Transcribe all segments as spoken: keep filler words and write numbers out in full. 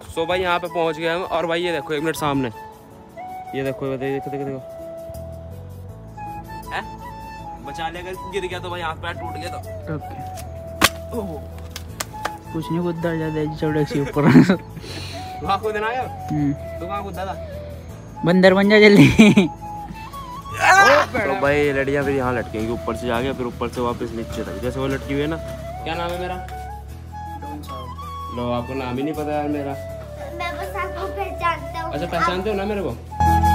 सो भाई यहाँ पे पहुँच गए हम। और भाई ये देखो एक मिनट सामने, ये देखो बताइए, देखो देखो देखो है बचा ले, अगर गिर गया तो भाई हाथ पैर टूट गया तो ओके ओह कुछ नहीं कुद्दा ज्यादा चौड़े से ऊपर वहाँ कूदना आया। हम्म तो कहाँ कूदा था? बंदर बन जा जल्दी। तो भाई लड़ियाँ फिर यहाँ लटकेंगी ऊपर से जाके, फिर ऊपर से वापस नीचे तक, जैसे वो लटकी हुई है ना। क्या नाम है मेरा? लो आपको नाम ही नहीं पता यार मेरा। मैं बस आपको पहचानता हूँ। अच्छा पहचानते हो ना मेरे को?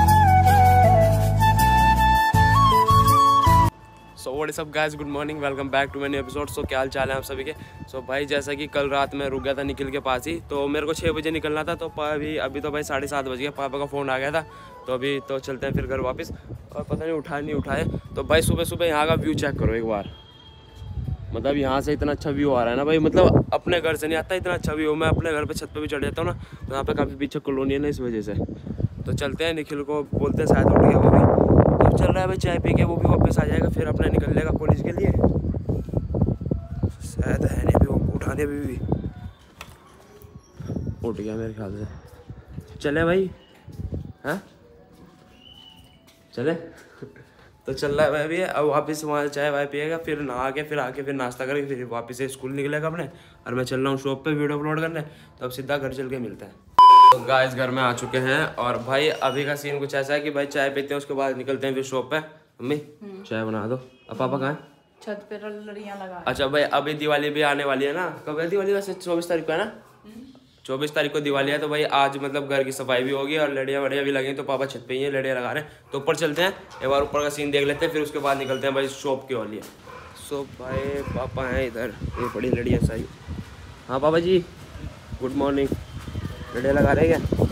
So what is up guys, good morning, welcome back to many episode. So क्या हाल चाल है आप सभी के? सो so, भाई जैसा कि कल रात में रुक गया था निखिल के पास ही, तो मेरे को छः बजे निकलना था। तो अभी अभी तो भाई साढ़े सात बज गया, पापा का फ़ोन आ गया था। तो अभी तो चलते हैं फिर घर वापस। और पता नहीं उठाए नहीं उठाए। तो भाई सुबह सुबह यहाँ का व्यू चेक करो एक बार। मतलब यहाँ से इतना अच्छा व्यू आ रहा है ना भाई, मतलब अपने घर से नहीं आता इतना अच्छा व्यू। मैं अपने घर पे छत पे भी चढ़ जाता हूँ ना, तो यहाँ पे काफ़ी पीछे कॉलोनी है ना, इस वजह से। तो चलते हैं, निखिल को बोलते हैं, शायद उठ गया वो भी। तो चल रहा है भाई चाय पी के, वो भी वापस आ जाएगा, फिर अपने निकल लेगा कॉलेज के लिए। शायद है नहीं, भी वो उठाने भी, भी उठ गया मेरे ख्याल से। चले भाई, हाँ चले। तो चल रहा है भाई अभी। अब वापस वहाँ चाय वाय पिएगा, फिर नहा के फिर आके फिर नाश्ता करके फिर वापस से स्कूल निकलेगा अपने। और मैं चल रहा हूँ शॉप पे वीडियो अपलोड करने। तो अब सीधा घर चल के मिलते हैं। तो गाइस घर में आ चुके हैं। और भाई अभी का सीन कुछ ऐसा है कि भाई चाय पीते हैं, उसके बाद निकलते हैं फिर शॉप पे। मम्मी चाय बना दो। अब पापा कहाँ हैं? छत पे लड़ियाँ लगा। अच्छा भाई अभी दिवाली भी आने वाली है ना। कब है दिवाली? वैसे चौबीस तारीख को है ना? चौबीस तारीख को दिवाली है। तो भाई आज मतलब घर की सफाई भी होगी और लड़ियाँ वड़ियाँ भी लगेंगी। तो पापा छत पे ही है, लड़ियाँ लगा रहे हैं। तो ऊपर चलते हैं, एक बार ऊपर का सीन देख लेते हैं, फिर उसके बाद निकलते हैं भाई शॉप के लिए। सो भाई पापा हैं इधर, ये बड़ी लड़ियाँ सही। हाँ पापा जी गुड मॉर्निंग। लड़ियाँ लगा रहे हैं क्या?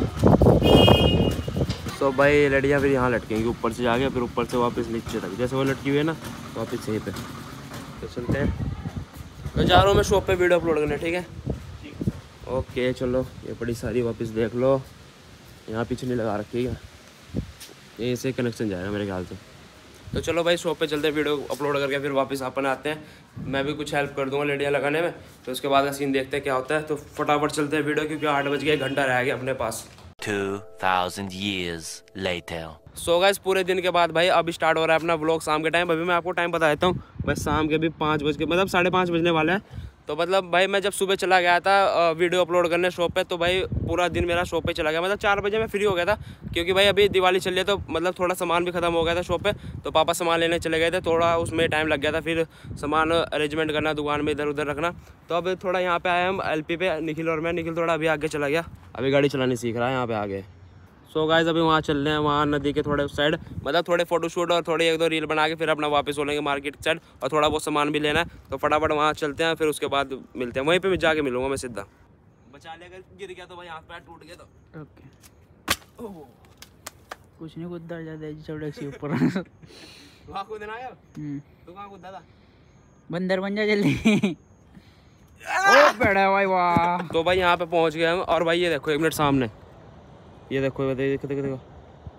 सो भाई लड़ियाँ फिर यहाँ लटकेंगी ऊपर से जाके, फिर ऊपर से वापस नीचे तक, जैसे वो लटकी हुई है ना, वापस यहीं पे। तो चलते हैं, मैं जा रहा हूँ मैं शॉप पे वीडियो अपलोड करने, ठीक है? ओके चलो। ये बड़ी सारी वापस देख लो, यहाँ पीछे नहीं लगा रखी है, ये से कनेक्शन जाएगा मेरे ख्याल से। तो चलो भाई शॉप पे चलते हैं, वीडियो अपलोड करके फिर वापस अपन आते हैं। मैं भी कुछ हेल्प कर दूंगा लड़ियाँ लगाने में। तो उसके बाद का सीन देखते हैं क्या होता है। तो फटाफट चलते हैं वीडियो, क्योंकि आठ बज गए, एक घंटा रह गया अपने पास। two thousand years later. So guys पूरे दिन के बाद भाई अब स्टार्ट हो रहा है अपना व्लॉग शाम के टाइम। अभी मैं आपको टाइम बता देता हूँ, बस शाम के भी पाँच बज के मतलब साढ़े पाँच बजने वाला है। तो मतलब भाई मैं जब सुबह चला गया था वीडियो अपलोड करने शॉप पे, तो भाई पूरा दिन मेरा शॉप पे चला गया। मतलब चार बजे मैं फ्री हो गया था, क्योंकि भाई अभी दिवाली चल रही है, तो मतलब थोड़ा सामान भी ख़त्म हो गया था शॉप पे। तो पापा सामान लेने चले गए थे, थोड़ा उसमें टाइम लग गया था, फिर सामान अरेंजमेंट करना, दुकान में इधर उधर रखना। तो अब थोड़ा यहाँ पे आए हम एल पी पे, निखिल और मैं। निखिल थोड़ा अभी आगे चला गया, अभी गाड़ी चलानी सीख रहा है यहाँ पे आगे। सो so गाइस अभी वहाँ चल रहे हैं, वहाँ नदी के थोड़े उस साइड, मतलब थोड़े फोटोशूट और थोड़ी एक दो रील बना के फिर अपना वापस हो लेंगे मार्केट साइड। और थोड़ा बहुत सामान भी लेना है, तो फटाफट वहाँ चलते हैं, फिर उसके बाद मिलते हैं। वहीं पे मैं जाके मिलूंगा मैं सीधा। बचा ले, अगर गिर गया तो भाई हाथ पैर टूट गया तो ओके ओह कुछ नहीं कुद्दा ज्यादा चौड़े से ऊपर। वहाँ कूदना आया। हम्म तू कहाँ कूदा था? बंदर बन जा जल्दी। ओ बड़ा भाई वाह। तो भाई यहाँ पे पहुँच गए हम। और भाई ये देखो एक मिनट सामने, ये देखो देखो देखो देखो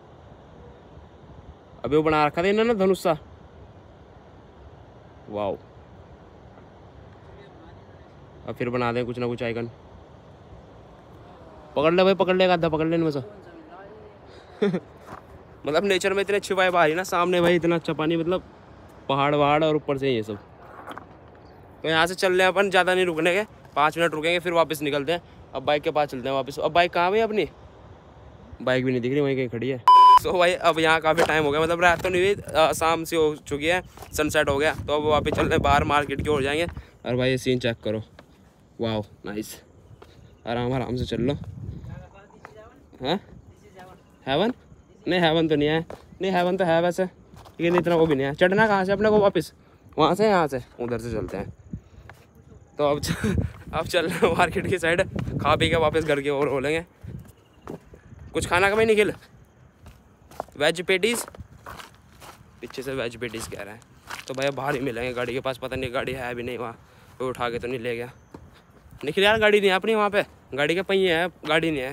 अभी वो बना रखा था इन्होंने धनुष सा। वाओ, अब फिर बना दें कुछ ना कुछ आइकन। पकड़ ले भाई, पकड़ लेगा आधा, पकड़ लेने में से। मतलब नेचर में इतने अच्छी वाइब आ रही ना सामने भाई, इतना अच्छा पानी, मतलब पहाड़ वहाड़ और ऊपर से ये सब। तो यहाँ से चल रहे हैं अपन, ज़्यादा नहीं रुकने के, पाँच मिनट रुकेंगे फिर वापस निकलते हैं। अब बाइक के पास चलते हैं वापस। अब बाइक कहाँ भाई अपनी? बाइक भी नहीं दिख रही, वहीं कहीं खड़ी है। सो so भाई अब यहाँ काफ़ी टाइम हो गया, मतलब रात तो नहीं हुई, शाम से हो चुकी है, सनसेट हो गया। तो अब वापस चल रहे हैं बाहर मार्केट की ओर जाएंगे। और भाई ये सीन चेक करो, वाह नाइस, आराम आराम से चल लो। हाँ हेवन? नहीं हेवन तो नहीं है, नहीं हेवन तो है वैसे, लेकिन इतना वो भी नहीं है। चढ़ना कहाँ से अपने को वापस? वहाँ से, यहाँ से, उधर से चलते हैं। तो अब अब चल रहे हैं मार्केट की साइड, खा पी के वापस घर की ओर हो लेंगे। कुछ खाना का मैं निकल, वेज पेटीज, पीछे से वेज पेटीज कह रहा है। तो भैया बाहर ही मिलेंगे गाड़ी के पास, पता नहीं गाड़ी है भी नहीं वहाँ, कोई उठा के तो नहीं ले गया। निकल यार, गाड़ी नहीं है अपनी वहाँ पे, गाड़ी के पहिए है, गाड़ी नहीं है।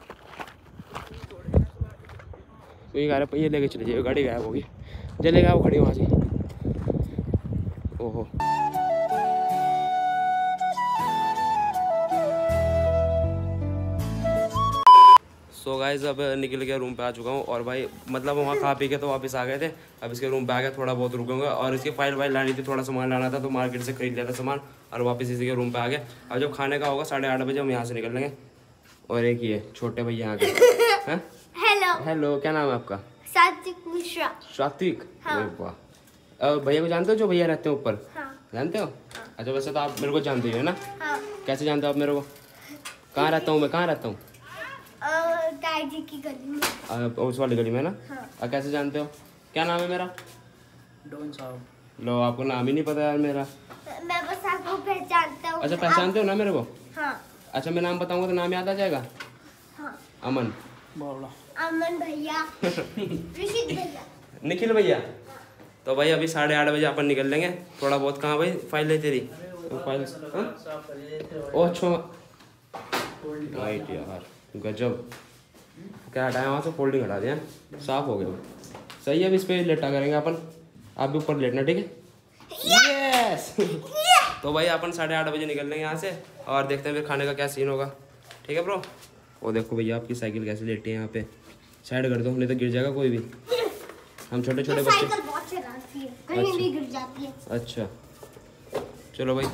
कोई कह रहा पहिए लेके चले जाइए, गाड़ी गायब होगी, जलेगा वो खड़ी वहाँ से। ओहो सो गाइस अब निकल के रूम पे आ चुका हूँ और भाई मतलब वहाँ खा पी के तो वापस आ गए थे। अब इसके रूम पे आ गया, थोड़ा बहुत रुकूंगा और इसकी फाइल वाइल लानी थी, थोड़ा सामान लाना था तो मार्केट से खरीद लिया था सामान और वापस इसी के रूम पे आ गया। अब जब खाने का होगा साढ़े आठ बजे हम यहाँ से निकलेंगे। और एक ये छोटे भैया यहाँ के हैं। हेलो हेलो, क्या नाम है आपका? सात्विक मिश्रा। सात्विक? हाँ। अरे वाह। अब भैया को जानते हो जो भैया रहते हैं ऊपर? हाँ जानते हो? अच्छा, वैसे तो आप मेरे को जानते ही हो ना? हाँ। कैसे जानते हो आप मेरे को? कहाँ रहता हूँ मैं, कहाँ रहता हूँ? ताई जी की गली में। अ, उस वाली गली में ना? हाँ। अब कैसे जानते हो? क्या नाम है मेरा? डॉन साहब। लो, आपको नाम ही नहीं पता यार मेरा। मैं बस आपको पहचानता हूँ। अच्छा, पहचानते हो ना मेरे को? हाँ अच्छा, मैं नाम बताऊंगा तो नाम याद आ जाएगा? हाँ। अमन। बोला अमन भैया, ऋषिक भैया, निखिल भैया। तो भाई अभी साढ़े आठ बजे अपन निकल लेंगे। थोड़ा बहुत कहाँ भाई फाइल है तेरी? फाइल ओ अच्छा राइट यार, गजब। क्या हटाया वहाँ से? फोल्डिंग हटा दिया, साफ हो गया। सही है, अब इस पर लेटा करेंगे अपन। आप भी ऊपर लेटना, ठीक है? यस। तो भाई अपन साढ़े आठ बजे निकल लेंगे यहाँ से और देखते हैं फिर खाने का क्या सीन होगा। ठीक है ब्रो? वो देखो भैया आपकी साइकिल कैसे लेटी है यहाँ पे। साइड कर दो, नहीं तो गिर जाएगा कोई भी। हम छोटे छोटे बच्चे। साइकिल बहुत चलाती है, कहीं भी गिर जाती है। अच्छा चलो भाई।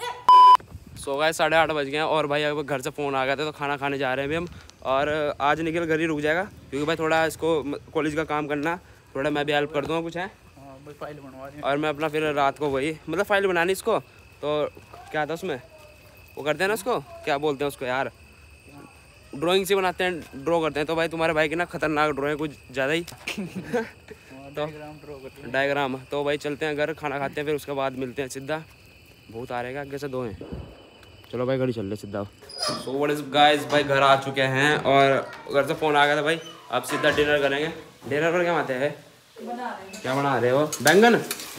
सो गए साढ़े आठ बज गए हैं और भाई अब घर से फ़ोन आ गया था तो खाना खाने जा रहे हैं अभी हम। और आज निखिल घर ही रुक जाएगा क्योंकि भाई थोड़ा इसको कॉलेज का काम करना, थोड़ा मैं भी हेल्प कर दूँगा कुछ है। फाइल बनवा रहे हैं। और मैं अपना फिर रात को वही मतलब फ़ाइल बनानी इसको, तो क्या था उसमें वो करते हैं ना उसको, क्या बोलते हैं उसको यार, ड्राइंग से बनाते हैं, ड्रॉ करते हैं। तो भाई तुम्हारे भाई की ना खतरनाक ड्राइंग कुछ ज़्यादा ही तो डायग्राम। तो भाई चलते हैं घर, खाना खाते हैं, फिर उसके बाद मिलते हैं सीधा। बहुत आ रहेगा आगे से, दो हैं। चलो भाई गाड़ी चल रहे सीधा। सो व्हाट इज गाइस, भाई घर आ चुके हैं और घर से फ़ोन आ गया था भाई। अब सीधा डिनर करेंगे। डिनर पर क्या आते हैं? क्या बना रहे हो? बैंगन?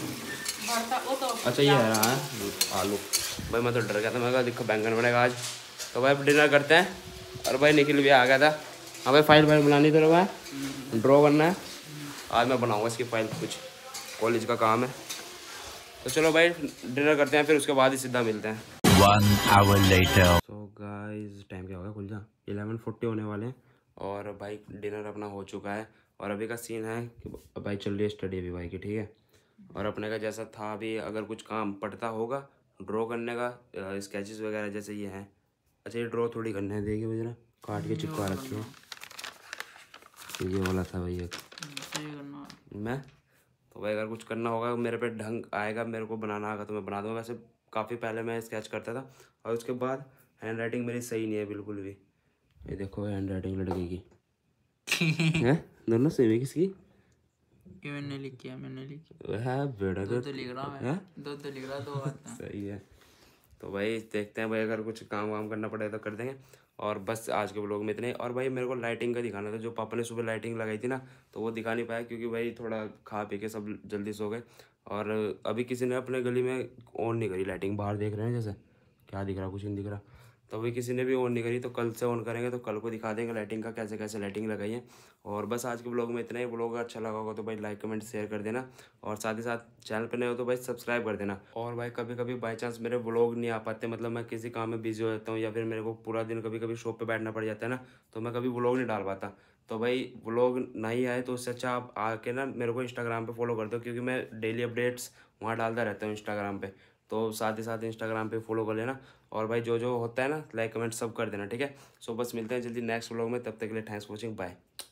अच्छा ये है रहा है आलू। भाई मैं तो डर गया था, मैं कहा देखो बैंगन बनेगा आज। तो भाई डिनर करते हैं। और भाई निखिल भी आ गया था। हाँ भाई फाइल फाइल बनानी तो रहा है, ड्रॉ करना है। आज मैं बनाऊंगा इसकी फाइल, कुछ कॉलेज का काम है। तो चलो भाई डिनर करते हैं, फिर उसके बाद ही सीधा मिलते हैं। One hour later. So guys time क्या होगा खुल जा, इलेवन फोर्टी होने वाले हैं और भाई डिनर अपना हो चुका है। और अभी का सीन है कि भाई चल रही है स्टडी अभी भाई की, ठीक है। और अपने का जैसा था अभी, अगर कुछ काम पड़ता होगा ड्रॉ करने का, स्केचेस वगैरह जैसे ये हैं। अच्छा ये ड्रॉ थोड़ी करने है, देखिए मुझे ना काट के चिपका रखी है। तो ये वाला था भैया मैं। तो भाई अगर कुछ करना होगा मेरे पे ढंग आएगा, मेरे को बनाना आएगा तो मैं बना दूँगा। वैसे काफ़ी पहले मैं स्केच करता था और उसके बाद हैंड राइटिंग मेरी सही नहीं है बिल्कुल भी। ये देखो हैंड राइटिंग लड़के की है, दोनों सेम है। किसकी? ये मैंने लिख किया, मैंने लिख है बेटा दो तो लिख रहा मैं, दो तो लिख रहा, दो आता है। सही है। तो भाई देखते हैं भाई, अगर कुछ काम वाम करना पड़ेगा तो कर देंगे। और बस आज के व्लॉग में इतने ही। और भाई मेरे को लाइटिंग का दिखाना था, जो पापा ने सुबह लाइटिंग लगाई थी ना, तो वो दिखा नहीं पाया क्योंकि भाई थोड़ा खा पी के सब जल्दी सो गए। और अभी किसी ने अपने गली में ऑन नहीं करी लाइटिंग, बाहर देख रहे हैं जैसे क्या दिख रहा, कुछ नहीं दिख रहा। तो अभी किसी ने भी ऑन नहीं करी, तो कल से ऑन करेंगे तो कल को दिखा देंगे लाइटिंग का कैसे कैसे लाइटिंग लगाई है। और बस आज के ब्लॉग में इतना ही। ब्लॉग अच्छा लगा होगा तो भाई लाइक कमेंट शेयर कर देना और साथ ही साथ चैनल पर नए हो तो भाई सब्सक्राइब कर देना। और भाई कभी कभी बाई चांस मेरे ब्लॉग नहीं आ पाते, मतलब मैं किसी काम में बिजी हो जाता हूँ या फिर मेरे को पूरा दिन कभी कभी शॉप पे बैठना पड़ जाता है ना, तो मैं कभी ब्लॉग नहीं डाल पाता। तो भाई व्लॉग नहीं आए तो उससे अच्छा आप आके ना मेरे को इंस्टाग्राम पे फॉलो कर दो, क्योंकि मैं डेली अपडेट्स वहाँ डालता रहता हूँ इंस्टाग्राम पे। तो साथ ही साथ इंस्टाग्राम पे फॉलो कर लेना। और भाई जो जो होता है ना लाइक कमेंट सब कर देना, ठीक है। सो बस मिलते हैं जल्दी नेक्स्ट व्लॉग में, तब तक के लिए थैंक्स फॉर वॉचिंग, बाय।